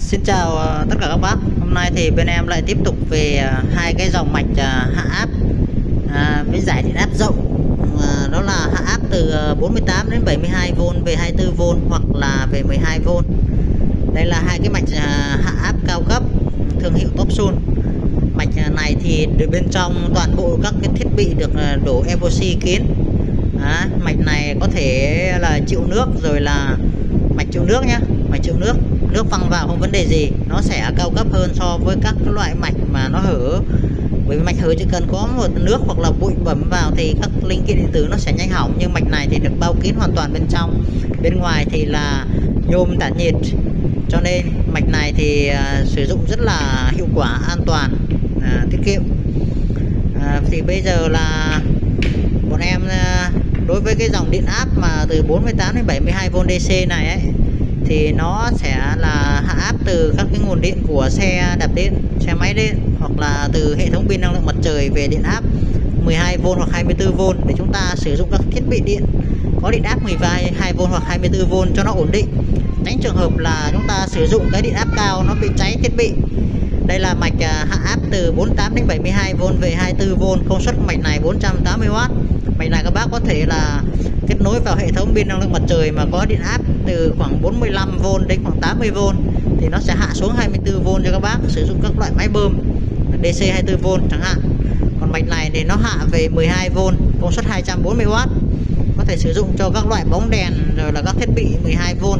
Xin chào tất cả các bác. Hôm nay thì bên em lại tiếp tục về hai cái dòng mạch hạ áp với giải điện áp rộng, đó là hạ áp từ 48 đến 72V về 24V hoặc là về 12V. Đây là hai cái mạch hạ áp cao cấp thương hiệu Topsun. Mạch này thì bên trong toàn bộ các cái thiết bị được đổ epoxy kín. Mạch này có thể là chịu nước, rồi là mạch chịu nước nhé, mạch chịu nước, nước văng vào không vấn đề gì. Nó sẽ cao cấp hơn so với các loại mạch mà nó hở, bởi vì mạch hở chỉ cần có một nước hoặc là bụi bẩn vào thì các linh kiện điện tử nó sẽ nhanh hỏng. Nhưng mạch này thì được bao kín hoàn toàn bên trong, bên ngoài thì là nhôm tản nhiệt, cho nên mạch này thì sử dụng rất là hiệu quả, an toàn, tiết kiệm. Thì bây giờ là bọn em đối với cái dòng điện áp mà từ 48 đến 72V DC này ấy, thì nó sẽ là hạ áp từ các cái nguồn điện của xe đạp điện, xe máy điện, hoặc là từ hệ thống pin năng lượng mặt trời về điện áp 12V hoặc 24V để chúng ta sử dụng các thiết bị điện có điện áp 12V hoặc 24V cho nó ổn định, tránh trường hợp là chúng ta sử dụng cái điện áp cao nó bị cháy thiết bị. Đây là mạch hạ áp từ 48 đến 72V về 24V, công suất mạch này 480W. Mạch này các bác có thể là kết nối vào hệ thống pin năng lượng mặt trời mà có điện áp từ khoảng 45V đến khoảng 80V thì nó sẽ hạ xuống 24V cho các bác sử dụng các loại máy bơm DC 24V chẳng hạn. Còn mạch này thì nó hạ về 12V, công suất 240W, có thể sử dụng cho các loại bóng đèn rồi là các thiết bị 12V.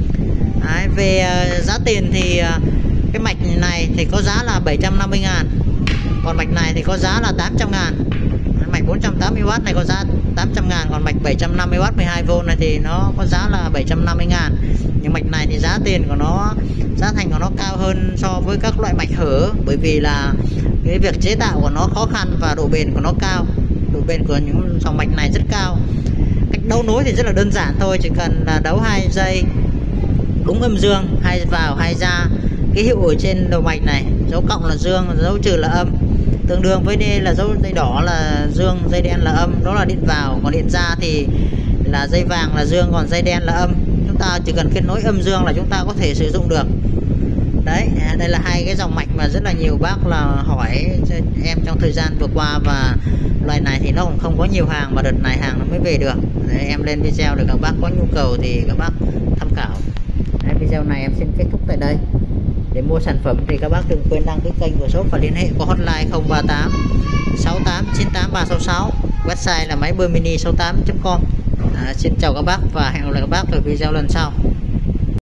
Về giá tiền thì cái mạch này thì có giá là 750.000, còn mạch này thì có giá là 800.000. Mạch 480W này có giá 800.000, còn mạch 750W 12V này thì nó có giá là 750.000. Nhưng mạch này thì giá tiền của nó, giá thành của nó cao hơn so với các loại mạch hở, bởi vì là cái việc chế tạo của nó khó khăn và độ bền của nó cao. Độ bền của những dòng mạch này rất cao. Cách đấu nối thì rất là đơn giản thôi, chỉ cần là đấu 2 dây đúng âm dương, hai vào hai ra. Cái hiệu ở trên đầu mạch này, dấu cộng là dương, dấu trừ là âm, tương đương với đây là dấu dây đỏ là dương, dây đen là âm, đó là điện vào. Còn điện ra thì là dây vàng là dương, còn dây đen là âm. Chúng ta chỉ cần kết nối âm dương là chúng ta có thể sử dụng được. Đấy, đây là hai cái dòng mạch mà rất là nhiều bác là hỏi em trong thời gian vừa qua, và loại này thì nó cũng không có nhiều hàng, và đợt này hàng nó mới về được. Đấy, em lên video để các bác có nhu cầu thì các bác tham khảo. Đấy, video này em xin kết thúc tại đây. Để mua sản phẩm thì các bác đừng quên đăng ký kênh của shop và liên hệ qua hotline 038 68 98 366, website là máy bơm mini 68.com. Xin chào các bác và hẹn gặp lại các bác ở video lần sau.